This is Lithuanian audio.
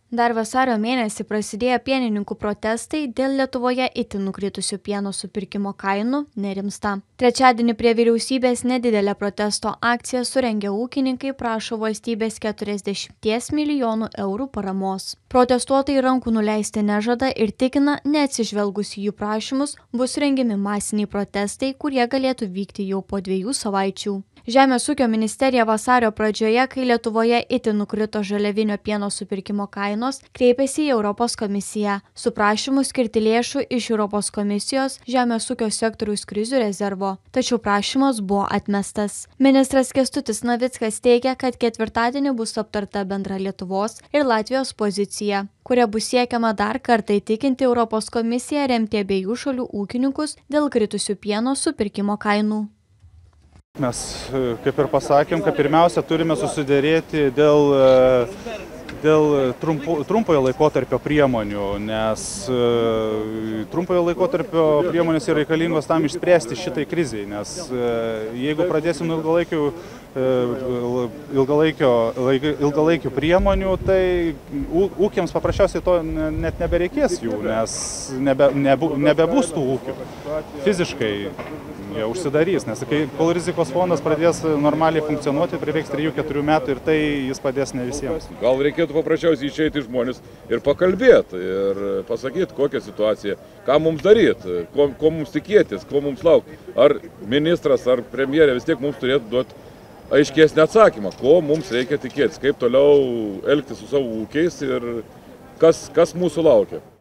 Dar vasario mėnesį prasidėjo pienininkų protestai dėl Lietuvoje itin nukritusių pieno supirkimo kainų nerimsta. Trečiadienį prie vyriausybės nedidelę protesto akciją surengę ūkininkai prašo valstybės 40 milijonų eurų paramos. Protestuotojai rankų nuleisti nežada ir tikina, neatsižvelgus į jų prašymus, bus rengiami masiniai protestai, kurie galėtų vykti jau po 2 savaičių. Žemės ūkio ministerija vasario pradžioje, kai Lietuvoje itin nukrito žaliavinio pieno supirkimo kainos, kreipėsi į Europos komisiją su prašymu skirti lėšų iš Europos komisijos žemės ūkio sektoriaus krizių rezervo. Tačiau prašymas buvo atmestas. Ministras Kęstutis Navickas teigia, kad ketvirtadienį bus aptarta bendra Lietuvos ir Latvijos pozicija, kuria bus siekiama dar kartą įtikinti Europos komisiją remti abiejų šalių ūkininkus dėl kritusių pieno supirkimo kainų. Mes, kaip ir pasakėm, kad pirmiausia turime susidėrėti dėl trumpojo laikotarpio priemonių, nes trumpojo laikotarpio priemonės yra reikalingos tam išspręsti šitai krizai, nes jeigu pradėsim ilgalaikių priemonių, tai ūkiams paprasčiausiai to net nebereikės jų, nes nebebus tų ūkių fiziškai. Jie užsidarys, nes kol rizikos fondas pradės normaliai funkcionuoti, prireiks 3-4 metų ir tai jis padės ne visiems. Gal reikėtų paprasčiausiai išeiti žmonės ir pakalbėti, ir pasakyti, kokią situaciją, ką mums daryti, ko mums tikėtis, ko mums laukti. Ar ministras, ar premjerė vis tiek mums turėtų duoti aiškesnį atsakymą, ko mums reikia tikėtis, kaip toliau elgtis su savo ūkiais ir kas mūsų laukia.